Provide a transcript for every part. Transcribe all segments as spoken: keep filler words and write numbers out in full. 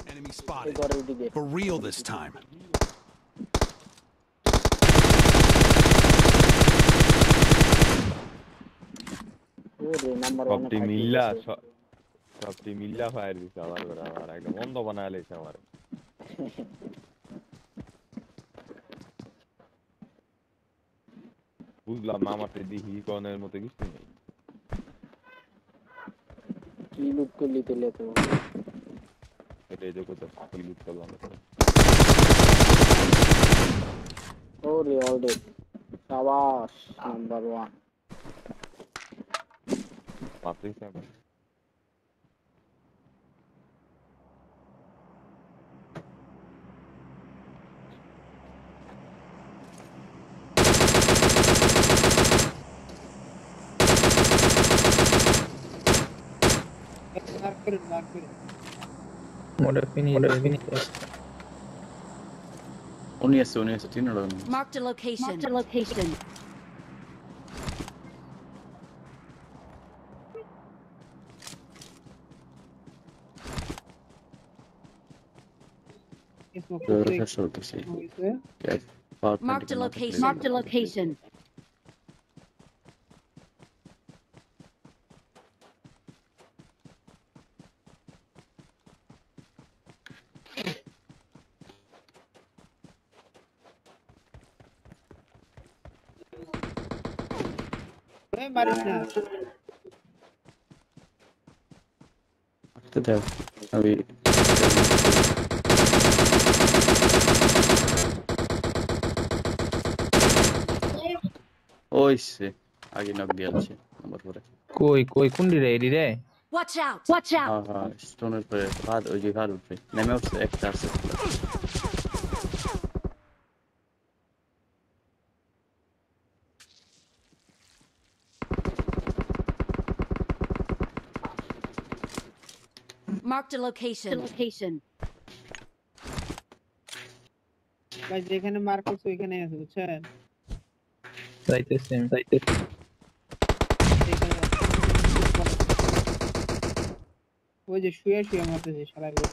Enemy spotted. For real this time. সবটি মিল্লা সবটি মিল্লা fire দিছে আবার করে আবার একদম বন্ধ বানায় লেছে আমার বুঝলাম না আমার দেখি কোনের মতো কিছু নেই কি লুট করলি তেলে তো এটাই দেখো তো কি লুট করলাম ওরে অলরেডি শাবাশ নাম্বার ওয়ান পাত্রী sir Mode P-one. Only yes, only yes. Tino lang. Marked a location. Marked a location. Marked a location. Marked a location. To there. Abi. ওইছে আগে নক দিয়েছে নাম্বার ফোর কই কই কোন রে এডি রে Watch out. Watch out. হ্যাঁ হ্যাঁ স্টোনের পরে ভাত ওই যে ভাত উঠবে নেমে উঠছে একটা আছে Marked a location. Location. ভাই যেখানে মার্ক করছে ওইখানে আছে বুঝছেন যাইতেছে যাইতেছে ওই যে শুয়ে শুয়ে মারতেছে শালা লোক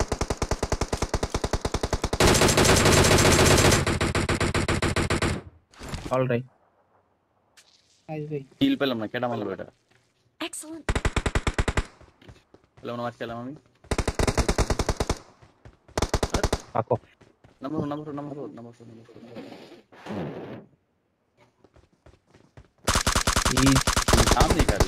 অলরাইট আই ভাই কিল পেলাম না কেডা মারলো এটা Excellent. পেলাম না মার খেলাম আমি পাকো number number number number number ই সামনে কাটছে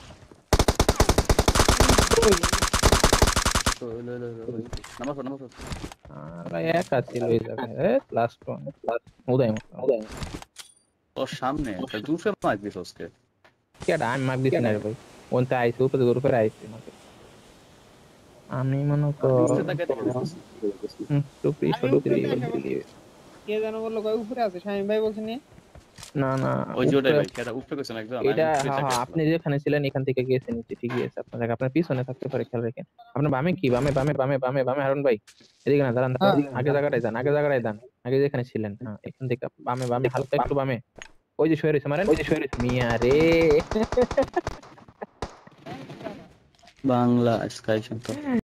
তো লে লে নাম্বার নাম্বার আরে এক আছে লই যাবে এ last one last Uday Uday ও সামনে তো দুশো মার দিস ওকে কেডা আমি মার দিছি না রে ভাই ওনতে আইছে উপরে দূর করে আইছে আমাকে আমি মনে তো হুম তো প্রিস ফটো দিই কে জানো বললো কই উপরে আছে শামিম ভাই বলছেন না না ওই জোড়াই ভাই কেডা উপরে কইছেন একদম এটা হ্যাঁ আপনি যেখানে ছিলেন এখান থেকে গিয়েছেন নিচে ঠিকই আছে আপনার জায়গা আপনার পিছনে থাকতে পারে খেয়াল রাখেন আপনার বামে কি বামে বামে বামে বামে বামে হারুন ভাই এদিকে না দাঁড়ান আগে জায়গাটায় যান আগে জায়গাটায় যান আগে যেখানে ছিলেন হ্যাঁ এখান থেকে বামে বামে হালকা একটু বামে ওই যে শুয়ে রয়েছে মারেন ওই যে শুয়ে রয়েছে মিয়া রে বাংলা স্কাই শান্ত